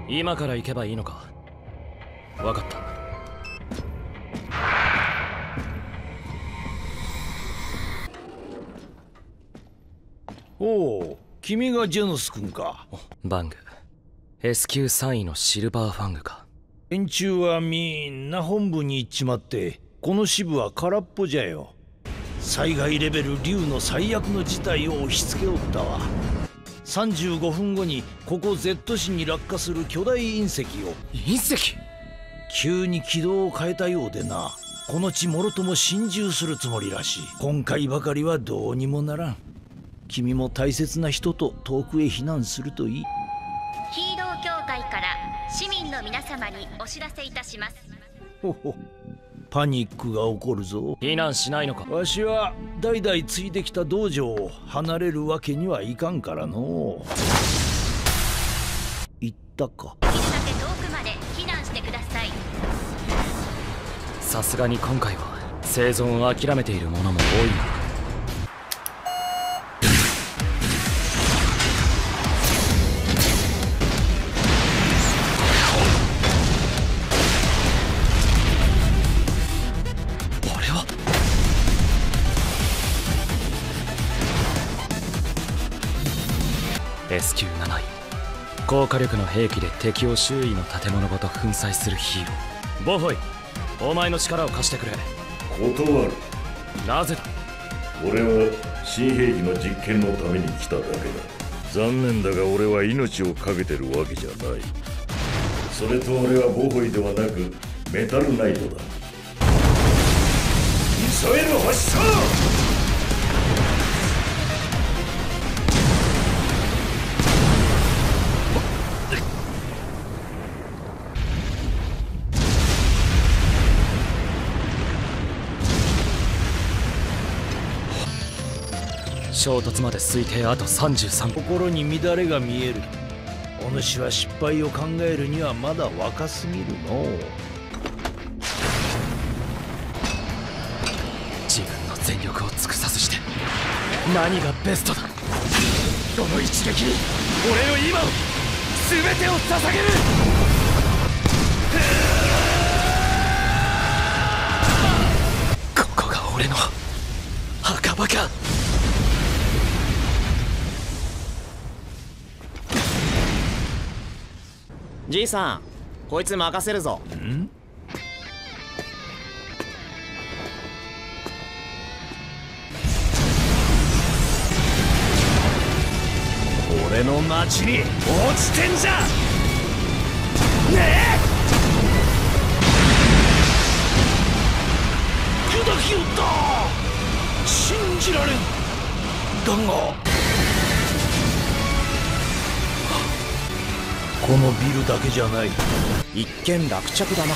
今から行けばいいのか。分かった。 おお、君がジェノス君か。 バング S 級3位のシルバーファングか。 連中はみんな本部に行っちまって、この支部は空っぽじゃよ。災害レベル竜の最悪の事態を押し付けおったわ。35分後にここ Z 市に落下する巨大隕石を。 隕石？ 急に軌道を変えたようでな。この地もろとも心中するつもりらしい。今回ばかりはどうにもならん。君も大切な人と遠くへ避難するといい。 ヒーロー協会から市民の皆様にお知らせいたします。 ほほ、パニックが起こるぞ。 避難しないのか。 わしは代々継いできた道場を離れるわけにはいかんからの。言ったか。 できるだけ遠くまで避難してください。 さすがに今回は生存を諦めている者も多いな。S 級7位、高火力の兵器で敵を周囲の建物ごと粉砕するヒーロー。ボフォイ、お前の力を貸してくれ。 断る。 なぜだ。 俺は新兵器の実験のために来ただけだ。残念だが俺は命を懸けてるわけじゃない。それと俺はボフォイではなくメタルナイトだ。ミサイル発射！ 衝突まで推定あと33分。 心に乱れが見える。お主は失敗を考えるにはまだ若すぎるのう。 自分の全力を尽くさずして何がベストだ。この一撃に俺の今を全てを捧げる。ここが俺の墓場か。 じいさん、こいつ任せるぞ。 ん？ 俺の町に落ちてんじゃねえ。 砕きよった。信じられん。だがこのビルだけじゃない。 一件落着だな。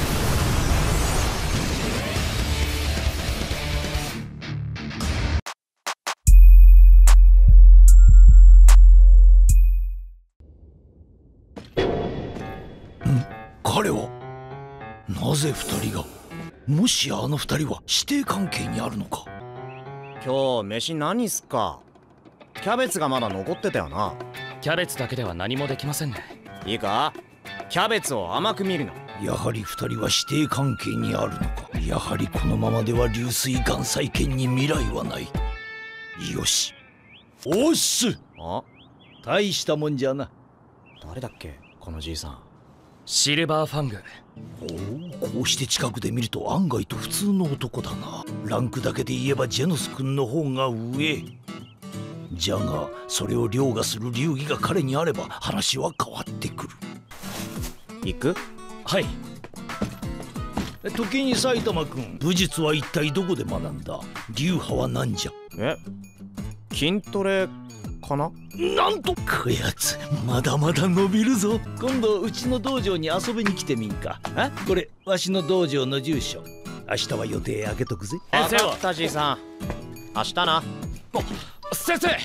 彼はなぜ二人が。もしあの二人は師弟関係にあるのか。 今日飯何すっか。キャベツがまだ残ってたよな。 キャベツだけでは何もできませんね。 いいか、キャベツを甘く見るな。 やはり二人は師弟関係にあるのか。やはりこのままでは流水岩彩剣に未来はない。よし、おっす。 あ、 大したもんじゃな。 誰だっけこのじいさん。 シルバーファング。 おお、こうして近くで見ると案外と普通の男だな。ランクだけで言えばジェノス君の方が上。じゃがそれを凌駕する流儀が彼にあれば話は変わってくる。 行く？ はい。 時に埼玉君、武術は一体どこで学んだ。流派は何じゃ。 筋トレかな。 なんとこやつまだまだ伸びるぞ。今度うちの道場に遊びに来てみんか。これわしの道場の住所。明日は予定開けとくぜ。 分かったじいさん、明日な。 先生。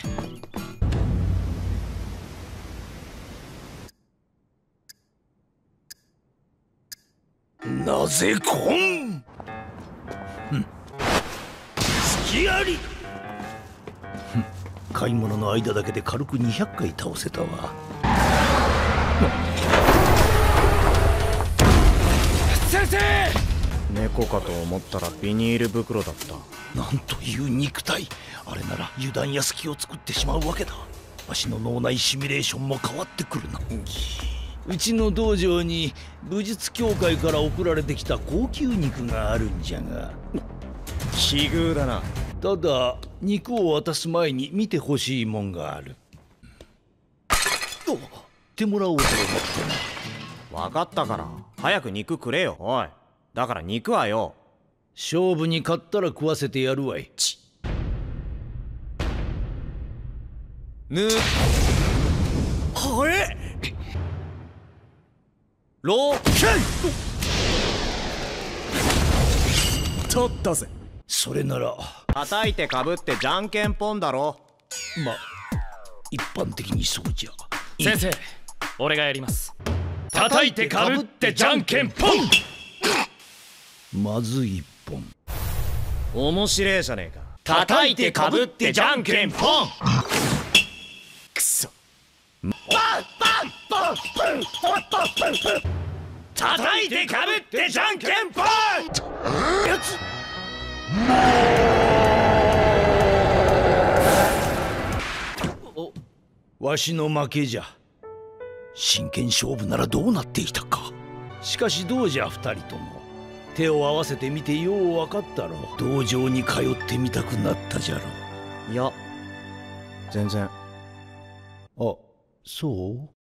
なぜこん。隙あり。買い物の間だけで軽く200回倒せたわ。 生！ 猫かと思ったらビニール袋だった。 なんという肉体。あれなら油断や隙を作ってしまうわけだ。わしの脳内シミュレーションも変わってくるな。うちの道場に武術協会から送られてきた高級肉があるんじゃが、 奇遇だな。 ただ肉を渡す前に見てほしいもんがある。おってもらおうと思ってな。 分かったから早く肉くれよ。おい、だから肉はよ。 勝負に勝ったら食わせてやるわい。 はえロー取ったぜ。 それなら叩いてかぶってじゃんけんぽんだろ。 ま、一般的にそうじゃ。 先生、俺がやります。叩いてかぶってじゃんけんぽん。 まず一本。 面白えじゃねえか。 叩いてかぶってじゃんけんぽん。 くそ。 叩いてかぶってじゃんけんぽん。 やつ。わしの負けじゃ。真剣勝負ならどうなっていたか。しかしどうじゃ二人とも。手を合わせてみてよう分かったろ。道場に通ってみたくなったじゃろ。 いや全然。 あ、そう。